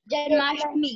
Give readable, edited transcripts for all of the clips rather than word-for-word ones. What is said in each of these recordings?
Janmashtami.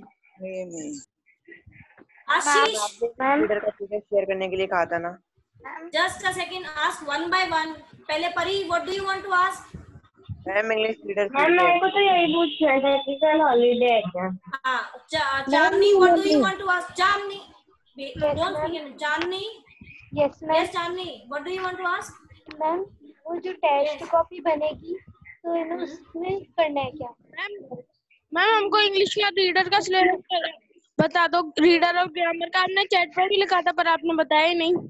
Ashish, reader का PDF share करने के लिए कहा था ना। just a second, ask one by one. पहले परी, what do you want to ask? Ma'am English reader ma'am मेरे को तो यही पूछना था कि कल हॉलीडे है क्या? Chandni, what do you want to ask? Chandni, don't speak. Chandni, Yes, ma'am. yes, Chandni, what do you want to ask? Ma'am वो जो टेस्ट कॉपी बनेगी तो इन्हें उसमें करना है क्या? मैम हमको इंग्लिश का रीडर का सिलेबस बता दो। रीडर और ग्रामर का हमने चैट पर भी लिखा था पर आपने बताया ही नहीं।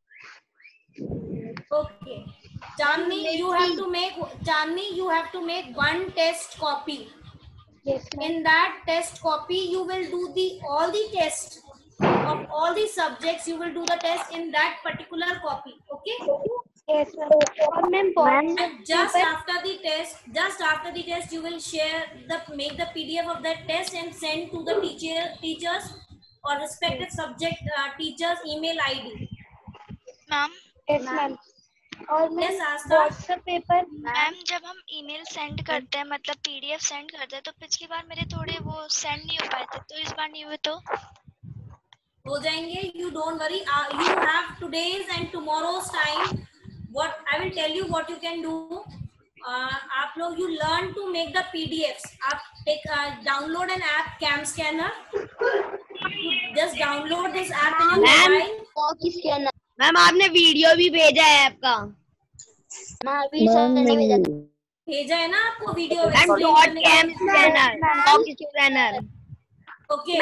Okay, Chandni, you have to make one test copy. Yes, ma'am. In that test copy, you will do all the tests of all the subjects. You will do the test in that particular copy. Okay. Yes, ma'am. और ma'am Just after the test, you will make the PDF of that test and send to the teachers or respective subject teachers email ID. Ma'am yes, ma'am. और ma'am Yes, Asta. WhatsApp paper ma'am जब हम email send करते हैं मतलब PDF send करते हैं तो पिछली बार मेरे थोड़े वो सेंड नहीं हो पाए थे तो इस बार नहीं हुए तो हो जाएंगे. You don't worry. You have today's and tomorrow's time. What I will tell you what you can do. आप लोग you learn to make the PDFs. आप download an app Cam Scanner. You just download this app in your mobile. Ma'am आपने video भी भेजा है आपका। भेजा है ना आपको वीडियो. ओके.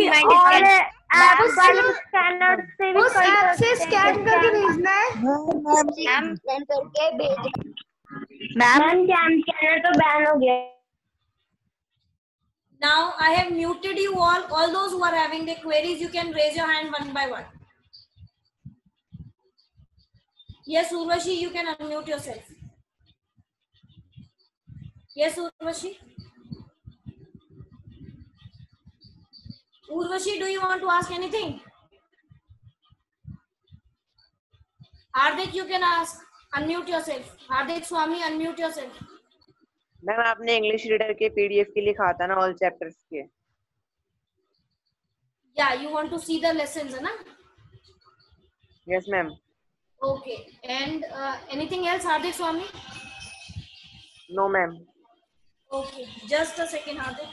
उस ऐप से स्कैन करके भेजना है. मैम करके भेजा। मैम कैम स्कैनर तो बैन हो गया। Now I have muted you all. All those who are having the queries, you can raise your hand one by one. Yes, Urvashi, you can unmute yourself. Yes, Urvashi. Urvashi, do you want to ask anything? Hardik, you can ask. Unmute yourself. Hardik Swami, unmute yourself. Ma'am आपने English reader के PDF के लिए कहा था ना all chapters के। Yeah, you want to see the lessons, na? Yes ma'am. Okay. And anything else, Hardik Swami? No ma'am. Okay. Just a second, Hardik.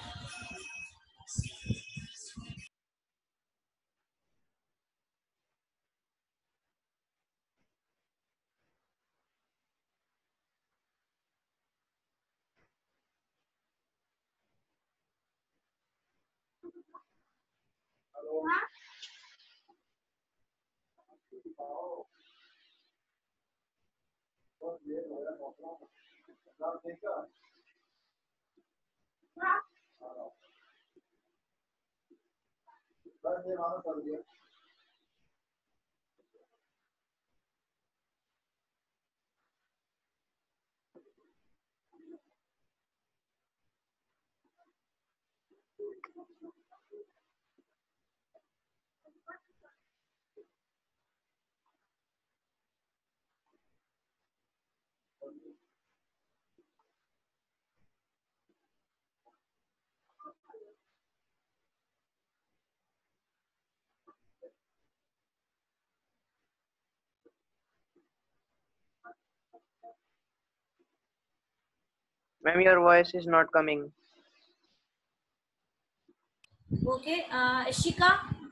Ma'am, your voice is not coming. Okay. Ishika.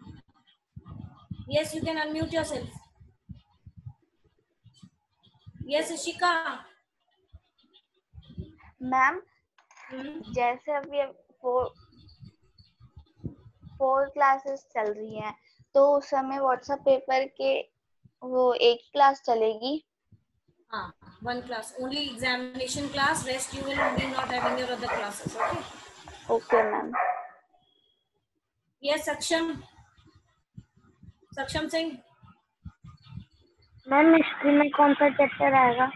Yes, you can unmute yourself. Yes, Ishika. Ma'am जैसे अभी four classes चल रही हैं तो उस समय WhatsApp paper के वो एक क्लास चलेगी। हाँ, one class. Only examination class. Rest you will be not having your other classes. Okay. Okay ma'am. Yes, Saksham Singh. Ma'am history में कौन सा चैप्टर आएगा?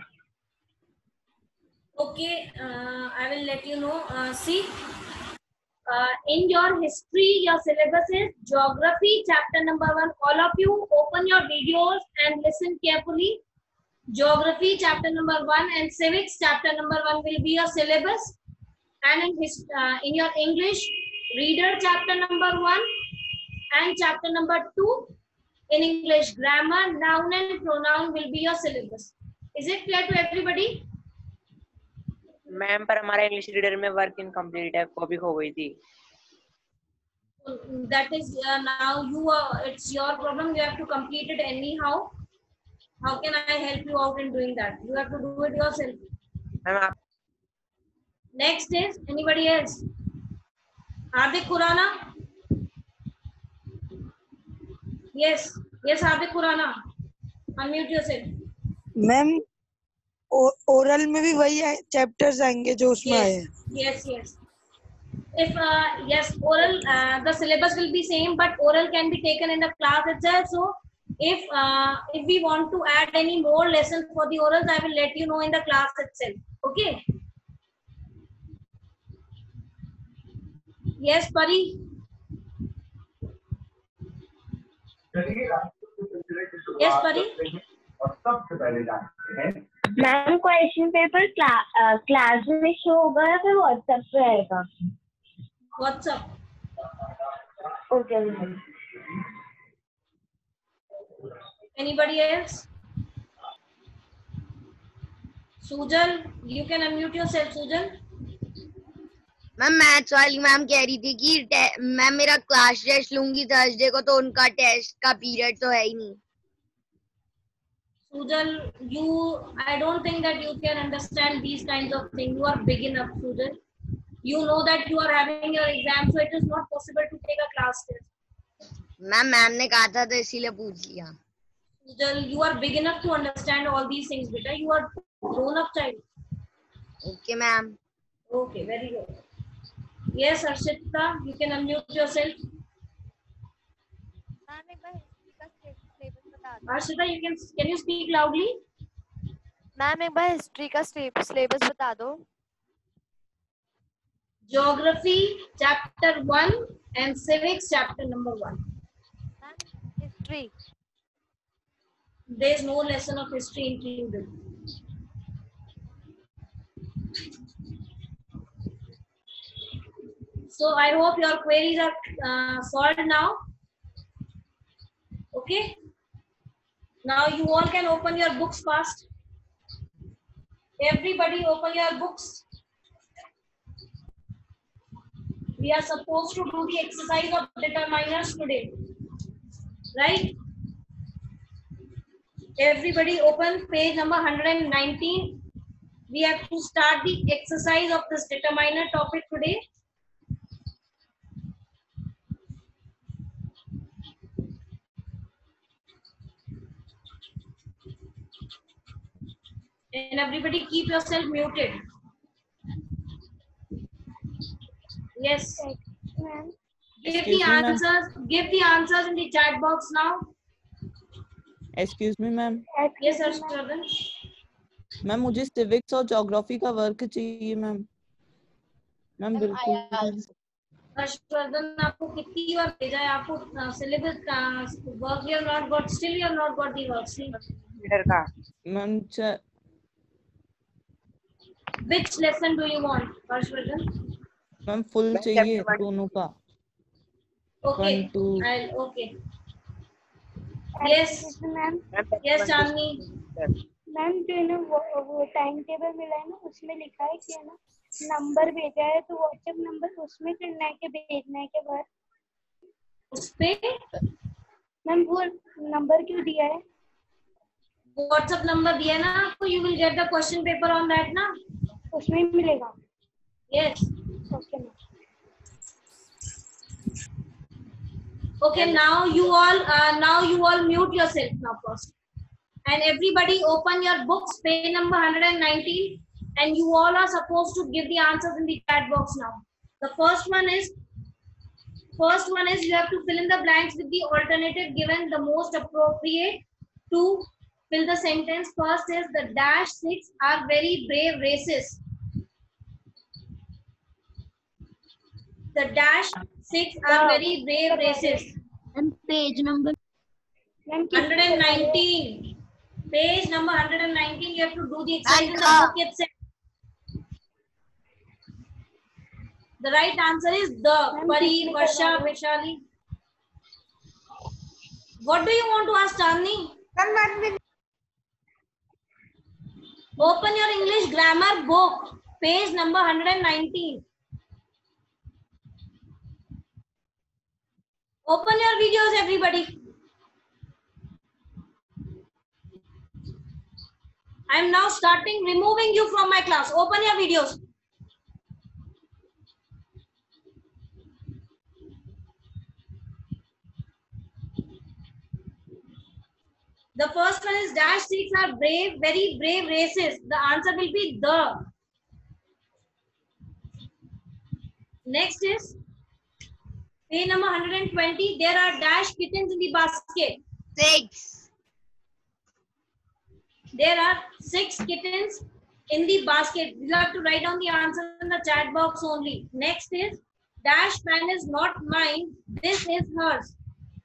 Okay, I will let you know. See, in your history, your syllabus is geography, chapter number 1. All of you open your videos and listen carefully. Geography, chapter number 1, and civics, chapter number 1 will be your syllabus. And in your English, reader chapter number 1 and chapter number 2 in English. Grammar, noun and pronoun will be your syllabus. Is it clear to everybody? Ma'am पर हमारा English reader में work incomplete है, copy खो गई थी. That is now it's your problem. You have to complete it anyhow. How can I help you out in doing that? You have to do it yourself. Ma'am आप Next is anybody else? Hardik Khurana. Yes, Hardik Khurana. Unmute yourself. Ma'am oral में भी वही chapters आएंगे जो उसमें आए हैं. Yes. If yes, oral the syllabus will be same, but oral can be taken in the class itself. So if we want to add any more lessons for the orals, I will let you know in the class itself. Okay. Yes, Pari. Yes, Pari. Ma'am question paper class में show होगा या फिर WhatsApp पे आएगा? WhatsApp. Okay. Anybody else? Sujal, you can unmute yourself, Sujal. Ma'am maths वाली ma'am कह रही थी कि मैम मेरा क्लास टेस्ट लूंगी थर्सडे को, तो उनका टेस्ट का पीरियड तो है ही नहीं. Sujal, I don't think that you can understand these kinds of things. You are big enough, Sujal. You know that you are having your exam, so it is not possible to take a class test. Ma'am ने कहा था तो इसीलिए पूछ लिया. Sujal, you are big enough to understand all these things, beta. You are grown up child. Okay, ma'am. Okay, very good. Yes, Arshita, you can unmute yourself. Arshita, can you speak loudly? Ma'am एक बार history का syllabus बता दो. Geography chapter 1 and civics chapter number 1. History. There is no lesson of history included. So I hope your queries are solved now. Okay. Now you all can open your books fast. Everybody open your books. We are supposed to do the exercise of determiners today, right? Everybody open page number 119. We have to start the exercise of this determiner topic today. And everybody keep yourself muted. Yes. Give the answers in the chat box now. Excuse me, ma'am. Yes, sir. Shravan. Ma'am मुझे civics और geography का work चाहिए ma'am. Ma'am बिल्कुल. हर्षवर्धन, आपको कितनी बार भेजा है? आपको सिलेबस का work you not got, still you not got the work reader का. Ma'am Which lesson do you want, Harshvardhan? Ma'am full चाहिए दोनों का. Okay. 1, 2. Okay. Yes. Ma'am. Yes, Chandni. Ma'am जो है ना वो टाइम टेबल मिला है ना, उसमें लिखा है कि है ना नंबर भेजा है, तो व्हाट्सएप नंबर उसमें करना है कि भेजना है के बाद उसपे? मैम वो नंबर क्यों दिया है? व्हाट्सएप नंबर दिया ना आपको. You will get the question paper on that ना. उसमें मिलेगा. Yes. Okay ma'am. Okay, now you all mute yourself now first. And everybody open your books, page number 119, and you all are supposed to give the answers in the chat box now. The first one is you have to fill in the blanks with the alternative given, the most appropriate to fill the sentence. First is the -6 are very brave races. The -6 are very brave races. And page number 119. Page number 119. You have to do the exercise in the book itself. The right answer is the. Pari, Varsha, Vaishali. What do you want to ask, Chandni? Open your English grammar book, page number 119. Open your videos, everybody. I am now starting removing you from my class. Open your videos. The first one is dash Sikhs are brave, very brave races. The answer will be the. Next is page number 120. There are dash kittens in the basket. 6. There are 6 kittens in the basket. You have to write down the answer in the chat box only. Next is dash pen is not mine. This is hers.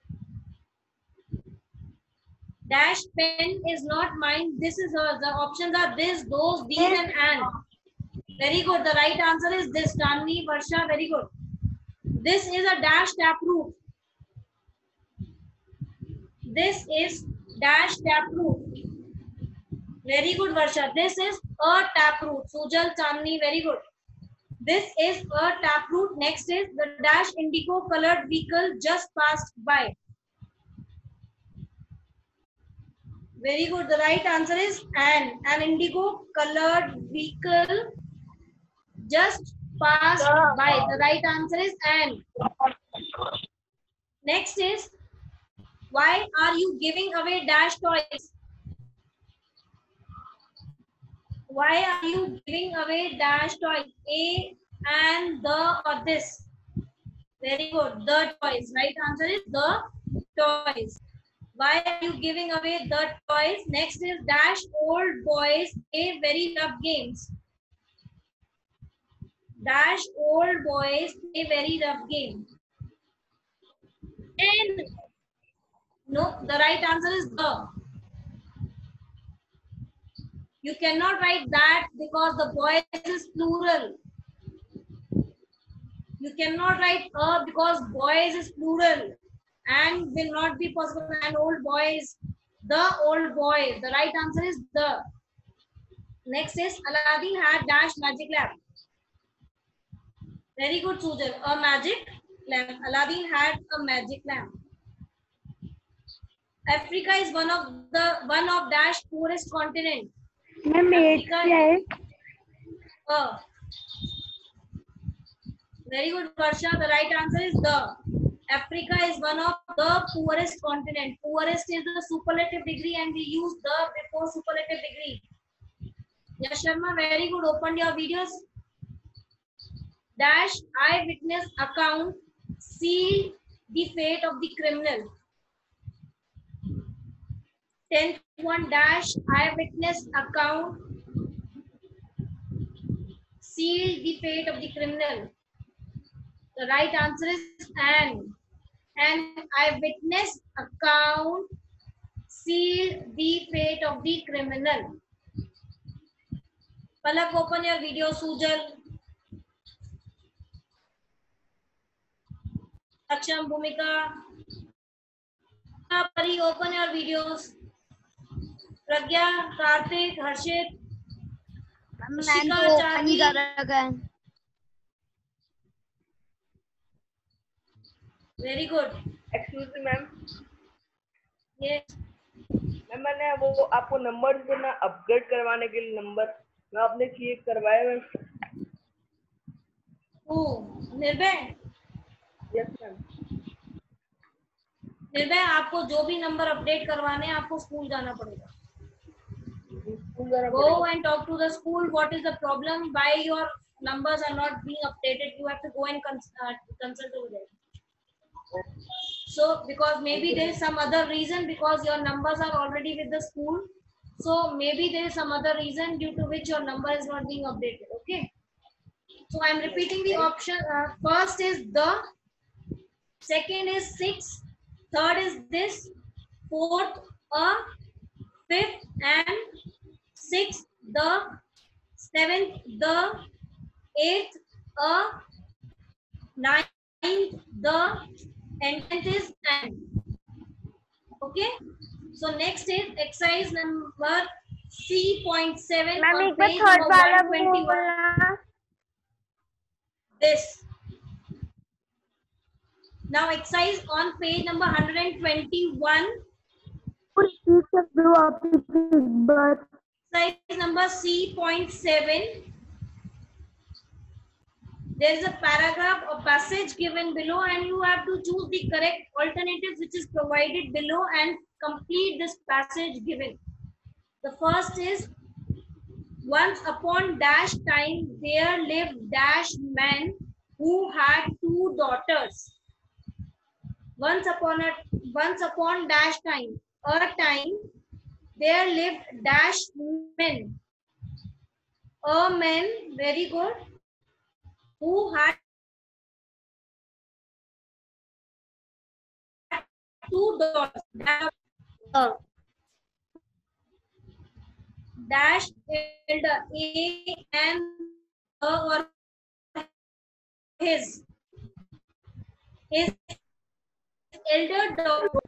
Dash pen is not mine. This is hers. The options are this, those, these, and. Very good. The right answer is this. Tanvi, Varsha, very good. This is a dash taproot. This is dash taproot. Very good, Varsha. This is a taproot. Sujal, Chandni, very good. This is a taproot. Next is the dash indigo colored vehicle just passed by. Very good. The right answer is an indigo colored vehicle just passed by. The right answer is an. Next is why are you giving away dash toys? Why are you giving away dash toys? A and the or this. Very good. The toys. Right answer is the toys. Why are you giving away the toys? Next is dash old boys play very rough games. Dash old boys play very rough games. And no, the right answer is the. You cannot write that because the boys is plural. You cannot write a because boys is plural and will not be possible. And old boys, the old boy. The right answer is the. Next is Aladdin had dash magic lamp. Very good, Sujal. A magic lamp. Aladdin had a magic lamp. Africa is one of dash poorest continent. Africa. Very good, Varsha. The right answer is the. Africa is one of the poorest continent. Poorest is the superlative degree and we use the before superlative degree. Yash Sharma, very good. Open your videos. Dash eyewitness account seal the fate of the criminal. 10th one dash eyewitness account seal the fate of the criminal. The right answer is an. An eyewitness account seal the fate of the criminal. Palak, open your video. Sujal. Aksham, Bhumika. Pari, open your videos. Pragya, Karthik, Harshit. Ishika, Charlie. Very good. Excuse me ma'am Yes. Ma'am मैंने वो आपको number देना upgrade करवाने के लिए number मैं आपने किए करवाया मैम निर्भय. यस मैम निर्भय, आपको जो भी नंबर अपडेट करवाने हैं आपको स्कूल जाना पड़ेगा. Go and talk to the school. What is the problem? Why your numbers are not being updated? You have to go and consult over there. So because maybe there is some other reason because your numbers are already with the school. So maybe there is some other reason due to which your number is not being updated. Okay. So I am repeating the option. First is the. Second is 6. Third is this. Fourth a. Fifth and sixth the. Seventh the. Eighth a. Ninth, the, and 10th is and. Okay. So next is exercise number C.7 ma'am on एक बार page third number वाला 121. बोलना। This. Now exercise on page number 121. Exercise number C.7. There is a paragraph or passage given below and you have to choose the correct alternatives which is provided below and complete this passage given. The first is, once upon dash time there lived dash man who had 2 daughters. Once upon dash time, a time, there lived dash men. A man, very good, who had 2 daughters. Dash elder, A and or his elder daughter.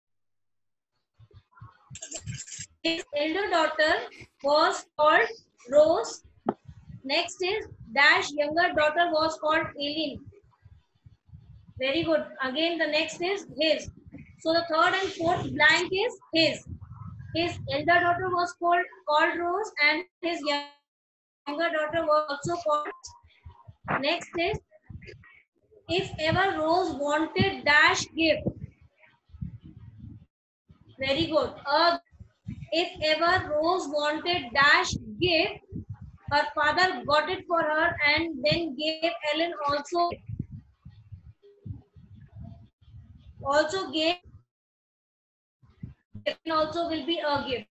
His elder daughter was called Rose. Next is dash younger daughter was called Eileen. Very good. Again the next is his. So the third and fourth blank is his. His elder daughter was called Rose and his younger daughter was also called. Next is, if ever Rose wanted dash gift. Very good. If ever Rose wanted dash gift, her father got it for her and then gave Ellen also gave also will be a gift.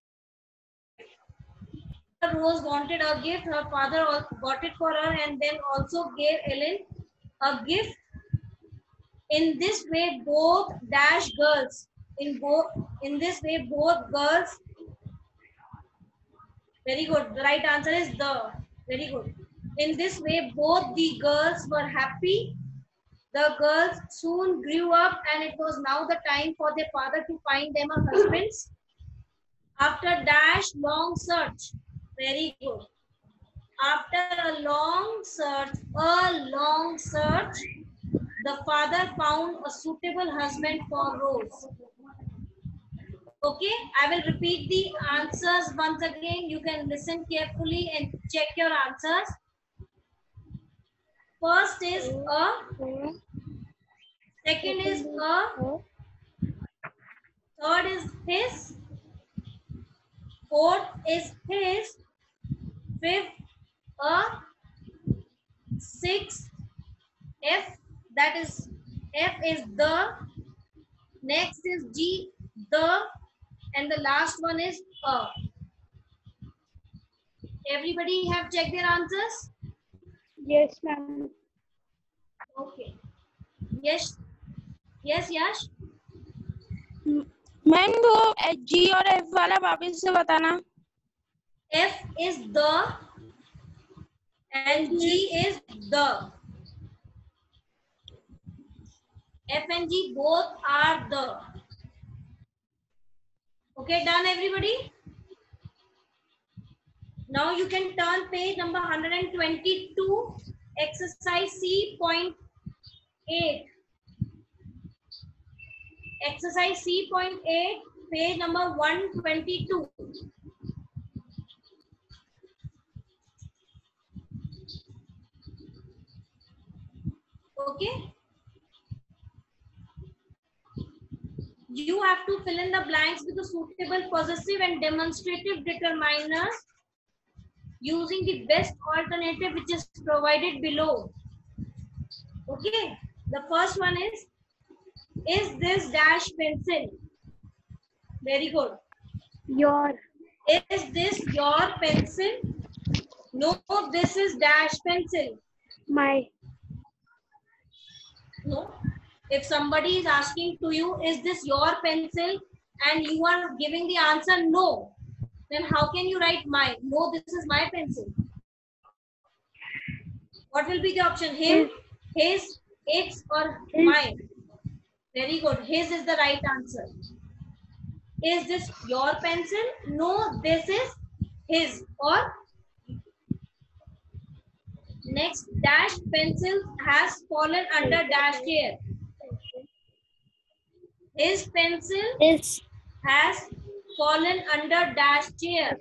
Rose wanted a gift, her father got it for her and then also gave Ellen a gift. In this way both dash girls, in this way both girls. Very good. The right answer is the. Very good. In this way both the girls were happy. The girls soon grew up and it was now the time for their father to find them a husband. After dash long search. Very good. After a long search, the father found a suitable husband for Rose. Okay, I will repeat the answers once again. You can listen carefully and check your answers. First is a, second is a, third is his, fourth is his, fifth a, sixth F, that is F is the, next is G, the, and the last one is a. Everybody have checked their answers? Yes, ma'am. Okay. Yes. Yes, Yash. Ma'am वो जी और F वाला वापस से बताना। F is the and G is the. F and G both are the. Okay, done everybody? Now you can turn page number 122, exercise C.8. Exercise C.8, page number 122. Okay. You have to fill in the blanks with the suitable possessive and demonstrative determiners using the best alternative which is provided below. Okay. The first one is this dash pencil? Very good. Your. Is this your pencil? No, this is dash pencil. My. No. If somebody is asking to you, is this your pencil? And you are giving the answer no. Then how can you write my? No, this is my pencil. What will be the option? Him, his, its or mine? Very good. His is the right answer. Is this your pencil? No, this is his. Or next, dash pencil has fallen under dash chair. His pencil has fallen under dash chair.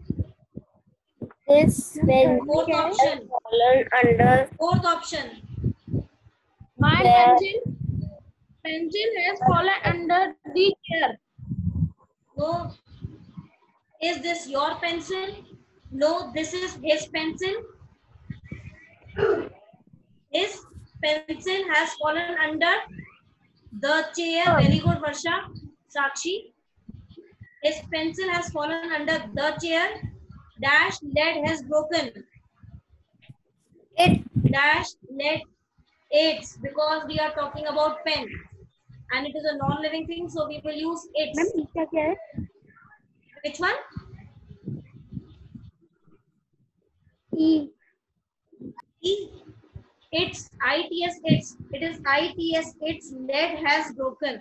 His pencil Fourth has option. fallen under Fourth option. My the pencil has fallen under the chair. No. Is this your pencil? No, this is his pencil. His pencil has fallen under the chair. Very good, Varsha. Sakshi. His pencil has fallen under the chair. Dash lead has broken. it Dash lead aids, because we are talking about pen and it is a non-living thing, so we will use its. Ma'am इसका क्या है? Which one? E. E. Its, ITS, its. It is ITS, its lead has broken.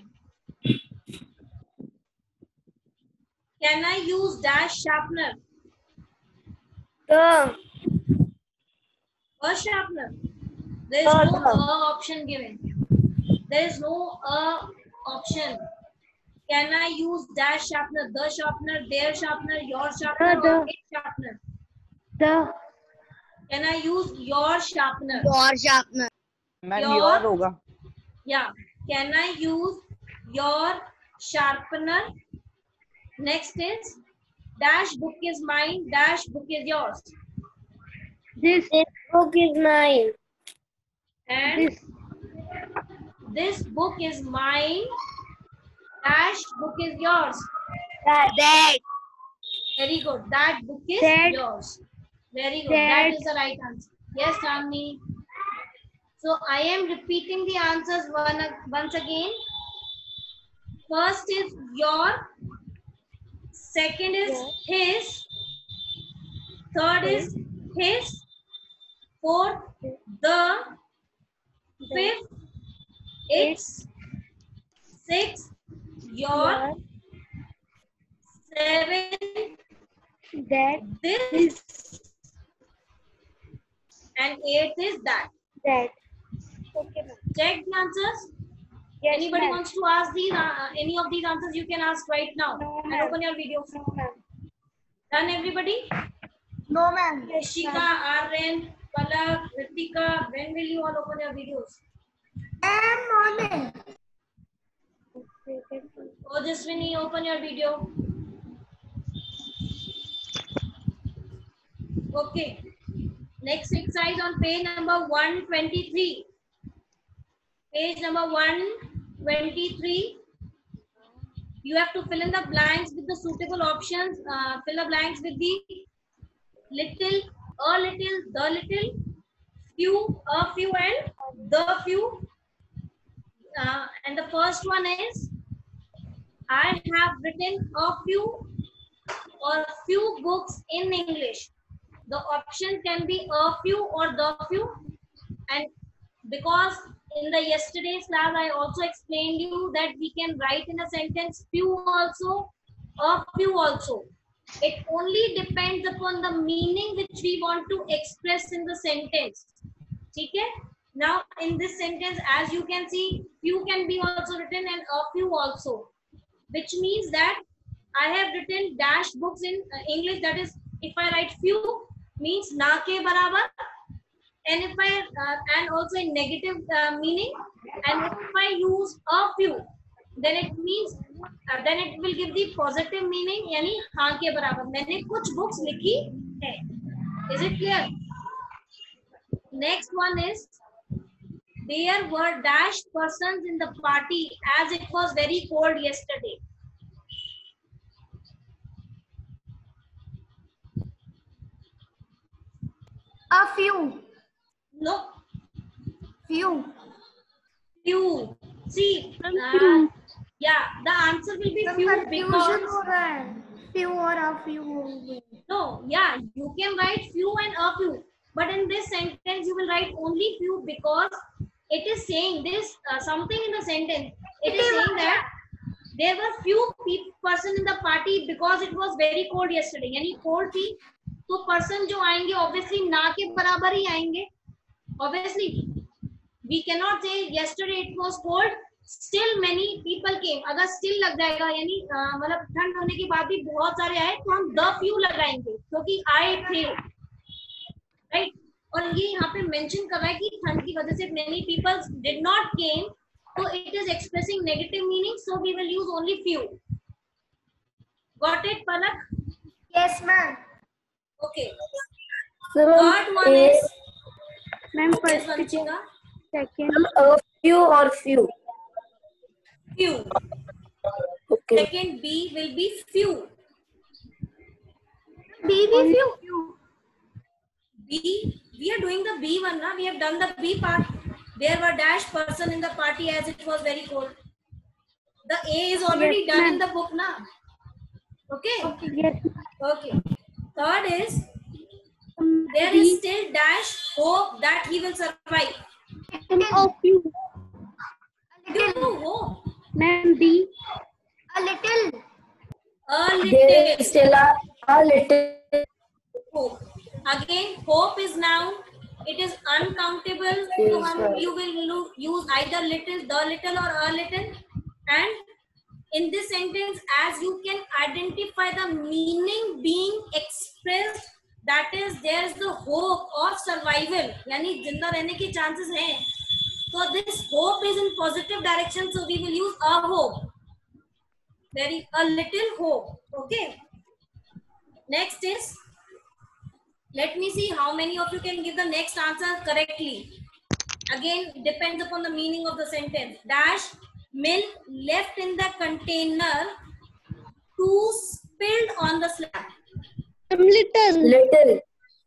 Can I use dash sharpener? the A sharpener. There is no option given. There is no option. Can I use dash sharpener, the sharpener, their sharpener, your sharpener, or its sharpener? The. Can I use your sharpener? Your sharpener. Ma'am Your- your होगा. Yeah. Can I use your sharpener? Next is dash book is mine, dash book is yours. This. book is mine. And this book is mine, dash book is yours. That. Very good. That book is That. yours. Very good. That. That is the right answer. Yes, Chandni. So I am repeating the answers once again. First is your. Second is his. Third is his. Fourth, the. Fifth, its. Sixth, your. Seventh, That. this. And eighth is that. That. Okay, ma'am. Check the answers. Yes, Anybody ma'am. wants to ask these any of these answers, you can ask right now. No, And ma'am. open your video. No, ma'am. Done, everybody? No, ma'am. Yes, Shika, ma'am. Arren, Palak, Ritika, when will you all open your videos? Okay, thank you. Ojaswini, open your video. Okay. Next exercise on page number 123. Page number 123. You have to fill in the blanks with the suitable options. Fill the blanks with the little, a little, the little, few, a few, and the few. And the first one is, I have written a few or few books in English. The option can be a few or the few. And because in the yesterday's class, I also explained you that we can write in a sentence few also, a few also. It only depends upon the meaning which we want to express in the sentence. Okay? Now, in this sentence, as you can see, few can be also written and a few also. Which means that I have written dash books in English. That is, if I write few, means na ke barabar. And if I and also in negative meaning, and if I use a few, then it means then it will give the positive meaning, यानी हाँ के बराबर. मैंने कुछ books लिखी है. Is it clear? Next one is, there were dash persons in the party as it was very cold yesterday. A few. No. Few. Few. See, yeah, the answer will be few because Few or a few. no, yeah, you can write few and a few, but in this sentence you will write only few because it is saying this something in the sentence. It is saying that there were few person in the party because it was very cold yesterday. यानी cold थी तो person जो आएंगे obviously ना के बराबर ही आएंगे. Obviously we cannot say yesterday it was cold still many people came. अगर still लग जाएगा यानी मतलब ठंड होने के बाद भी बहुत सारे आए तो हम the few लगाएंगे क्योंकि आए थे, right? और ये यहाँ पे मेंशन कर रहा है कि ठंड की वजह से many people did not came, so it is expressing negative meaning, so we will use only few. Got it, Palak? Yes, ma'am. Okay. Third one is Ma'am, yes, first Vanshika. second. A few or few. Few. Okay. Second B will be few. B will few. B, we are doing the B one now. We have done the B part. There were dash person in the party as it was very cold. The A is already Yes, done in ma'am. the book now. Okay? Yes. Okay. Third is there is still dash hope that he will survive. A few. You know hope. Ma'am, B. A little. A There little is still a little. hope. Again, hope is noun. It is uncountable. Yes, So ma'am. you will use either little, the little, or a little. And in this sentence, as you can identify the meaning being expressed, that is, there is the hope of survival. यानी जिंदा रहने के chances हैं. So this hope is in positive direction. So we will use a hope. A little hope. Okay. Next is. Let me see how many of you can give the next answer correctly. Again, it depends upon the meaning of the sentence. Dash milk left in the container, two spilled on the slab. Little. Why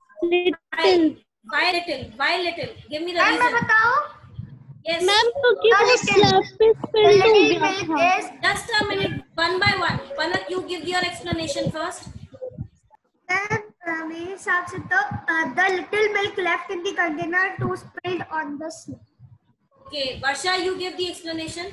little? Why little? Give me the Ma'am, मैं reason. बताऊं? Yes. Ma'am क्योंकि A वो little. Slab पे spilled हो Little गया milk था. is Just a minute, one by one. Palak, you give your explanation first. मेरे हिसाब से तो the little milk left in the container to spilled on the slab. Okay, Varsha, you give the explanation.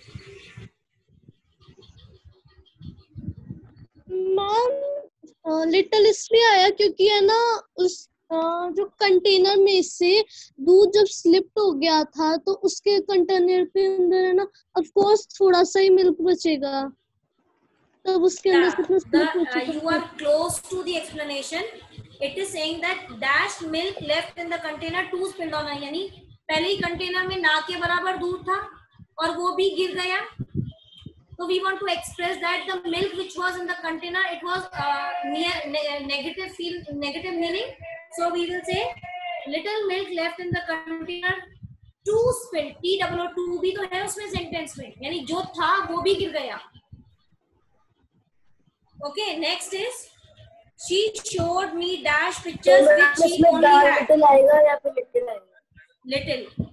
Ma'am little इसलिए आया क्योंकि है ना उस जो कंटेनर में से दूध जब स्लिप्ड हो गया था तो उसके कंटेनर के अंदर है ना ऑफ कोर्स थोड़ा सा ही मिल्क बचेगा तब उसके अंदर से इतना slip हो चुका You are close to the explanation. It is saying that dash milk left in the container two spilled on. यानी पहले ही कंटेनर में ना के बराबर दूध था और वो भी गिर गया. So we want to express that the milk which was in the container, it was negative meaning. So we will say little milk left in the container, two spilled. T-O-O-2 भी तो है उसमें sentence में. यानी जो था वो भी गिर गया. Okay, next is she showed me dash pictures which she only had. Little आएगा या फिर little आएगा? Little.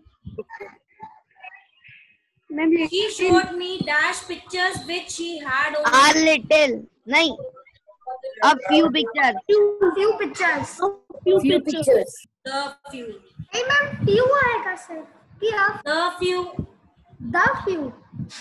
Ma'am, She showed me dash pictures which she had only. A little. नहीं. A few pictures. Few pictures. Few pictures. The few. नहीं ma'am few आएगा sir. The few. The few.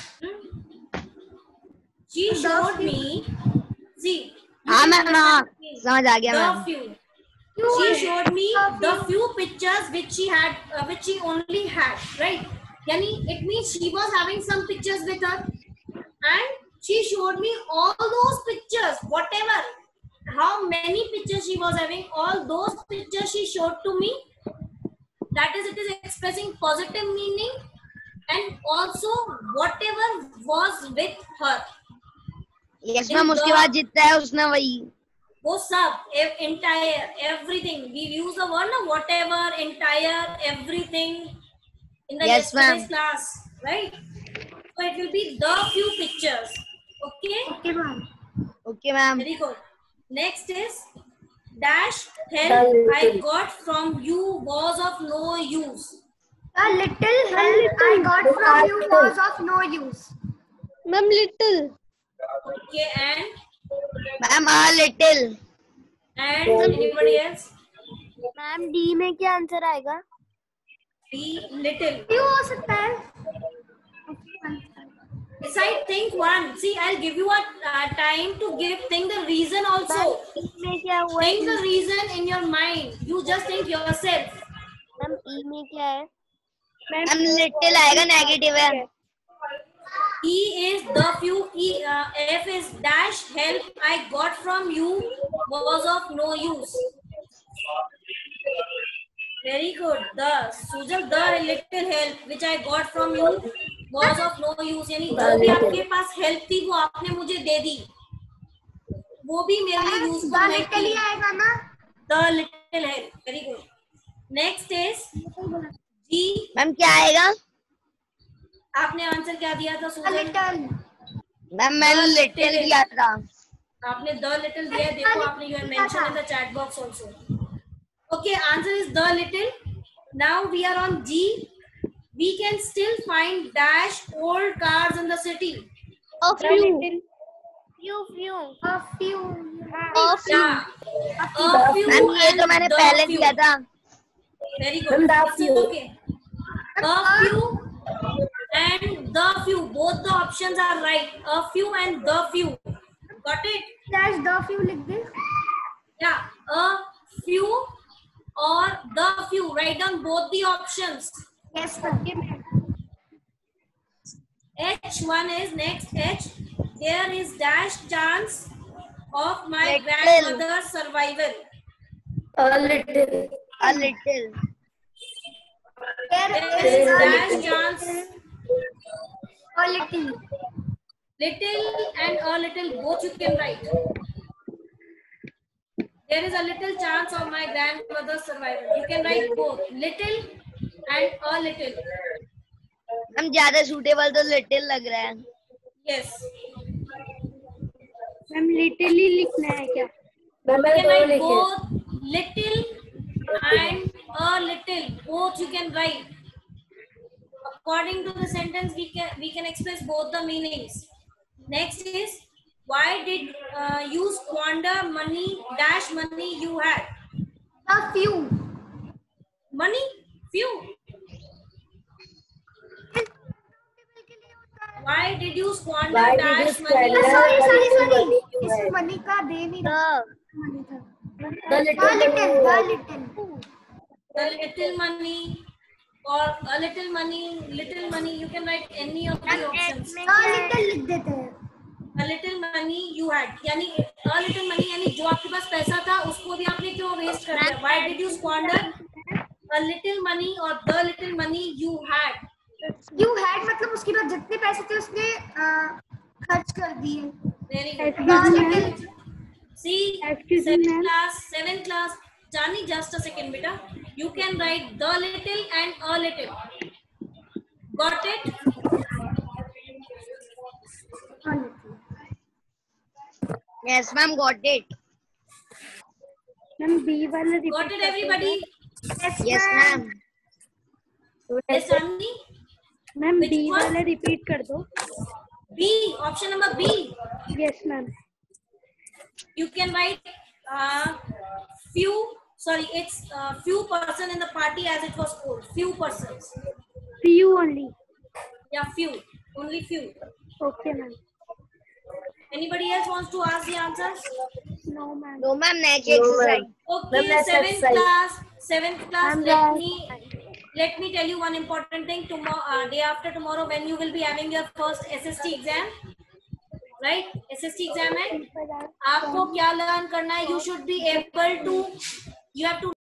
She showed me. See. हाँ ma'am हाँ समझ आ गया The मैम. few. She showed me the few pictures which she had, which she only had, right? Yani it means she was having some pictures with her, and she showed me all those pictures, whatever, how many pictures she was having, all those pictures she showed to me. That is, it is expressing positive meaning, and also whatever was with her. Yes ma'am उसके बाद जितना है उसने वही. वो सब entire everything we use the word na whatever entire everything in the Yes, yesterday's ma'am. class, right? So it will be the few pictures. Okay. Okay ma'am. Okay ma'am. Very good. Next is dash help I got from you was of no use. A little help I got from you was of no use. Ma'am little. Okay, and ma'am a little. anybody else? Ma'am D में क्या answer आएगा? B little. क्यों हो सकता है? Decide, think one. See, I'll give you a time to think the reason also. में क्या हुआ? Think the reason in your mind. You just think yourself. Ma'am E में क्या है? मैम लिटिल आएगा, नेगेटिव है. E is the few. F is dash help I got from you was of no use. Very good. The Sujal, the little help which I got from you was of no use. यानी जो भी आपके पास help थी वो आपने मुझे दे दी, वो भी मेरे लिए यूजफुल नहीं थी. आएगा ना? The little help. Very good. Next is G. Ma'am क्या आएगा? आपने आंसर क्या दिया था सुजल? मैम मैंने लिटिल दिया था. आपने द लिटिल दिया, देखो आपने you have mention in the chat box also. Okay, answer is the little. Now we are on G. We can still find dash old cars in the city. A few. Few. A few. Yeah. A few. Ma'am ये तो मैंने पहले दिया था. Very good. It's okay. A few and the few. Both the options are right. A few and the few. Got it? Dash the few लिख दे. Yeah. A few or the few. Write down both the options. Yes, ma'am. H1 is next. H. There is dash chance of my grandmother's survival. A little. A little. There is dash chance. A little. Little and a little, both you can write. There is a little chance of my grandmother's survival. You can write both, little and a little. हम ज्यादा suitable तो little लग रहा है. Yes. Ma'am little ही लिखना है क्या? You can write both little and a little. Both you can write. According to the sentence, we can express both the meanings. Next is, why did you squander money dash money you had? A few. Money? Few. Why did you squander dash money? Sorry. इस money का दे नहीं रहा. Money था. The little. The little money or a little money. You can write any of the options. A little लिख देते हैं. A little money you had. यानी a little money यानी जो आपके पास पैसा था उसको भी आपने क्यों वेस्ट कर दिया? Why did you squander a little money or the little money you had? You had मतलब उसके बाद जितने पैसे थे उसने खर्च कर दिए. Very good. See, seventh class. Jani, just a second, beta. You can write the little and a little. Got it? Yes, ma'am, got it. Ma'am B वाला repeat. Got it, everybody? Yes, ma'am. Yes, Jani. Ma'am B वाला repeat कर दो. B, option number B. Yes, ma'am. You can write few. Sorry, it's few person in the party as it was called. Few persons. Few only. Yeah, few. Only few. Okay, ma'am. Anybody else wants to ask the answers? No, ma'am. No, ma'am, next exercise. Okay, seventh class. Let me tell you one important thing. Tomorrow, day after tomorrow, when you will be having your first SST exam, right? SST exam है. आपको क्या learn करना है? You should be able to. You have to